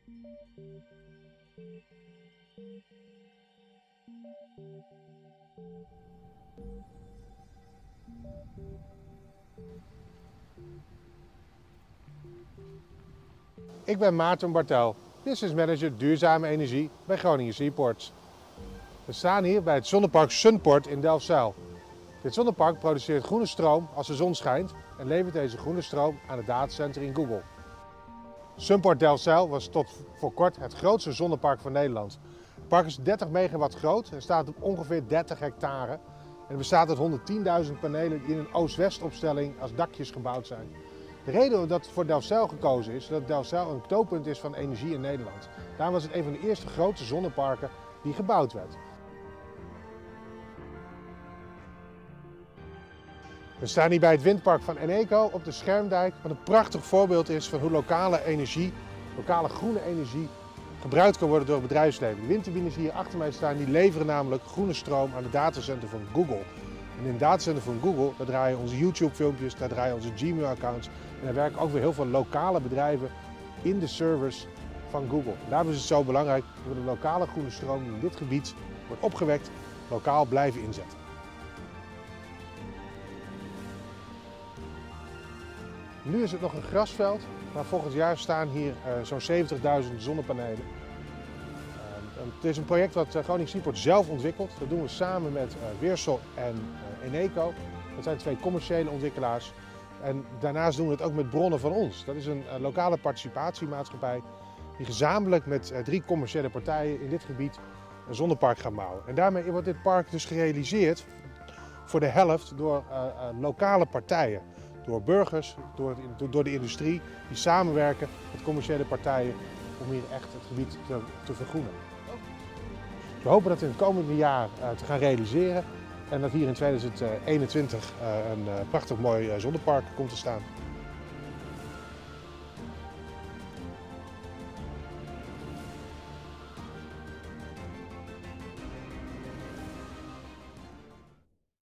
Ik ben Maarten Bartel, Business Manager Duurzame Energie bij Groningen Seaports. We staan hier bij het zonnepark Sunport in Delfzijl. Dit zonnepark produceert groene stroom als de zon schijnt en levert deze groene stroom aan het datacenter in Google. Sunport Delfzijl was tot voor kort het grootste zonnepark van Nederland. Het park is 30 megawatt groot en staat op ongeveer 30 hectare. En bestaat uit 110.000 panelen die in een oost-west opstelling als dakjes gebouwd zijn. De reden dat voor Delfzijl gekozen is, dat Delfzijl een knooppunt is van energie in Nederland. Daarom was het een van de eerste grote zonneparken die gebouwd werd. We staan hier bij het windpark van Eneco op de Schermdijk, wat een prachtig voorbeeld is van hoe lokale energie, lokale groene energie, gebruikt kan worden door het bedrijfsleven. De windturbines die hier achter mij staan, die leveren namelijk groene stroom aan het datacenter van Google. En in het datacenter van Google, daar draaien onze YouTube filmpjes, daar draaien onze Gmail accounts en daar werken ook weer heel veel lokale bedrijven in de servers van Google. Daarom is het zo belangrijk dat we de lokale groene stroom die in dit gebied wordt opgewekt, lokaal blijven inzetten. Nu is het nog een grasveld, maar volgend jaar staan hier zo'n 70.000 zonnepanelen. Het is een project wat Groningen Seaports zelf ontwikkelt. Dat doen we samen met Weersel en Eneco. Dat zijn twee commerciële ontwikkelaars. En daarnaast doen we het ook met bronnen van ons. Dat is een lokale participatiemaatschappij die gezamenlijk met 3 commerciële partijen in dit gebied een zonnepark gaan bouwen. En daarmee wordt dit park dus gerealiseerd voor de helft door lokale partijen. Door burgers, door de industrie die samenwerken met commerciële partijen om hier echt het gebied te vergroenen. We hopen dat in het komende jaar te gaan realiseren en dat hier in 2021 een prachtig mooi zonnepark komt te staan.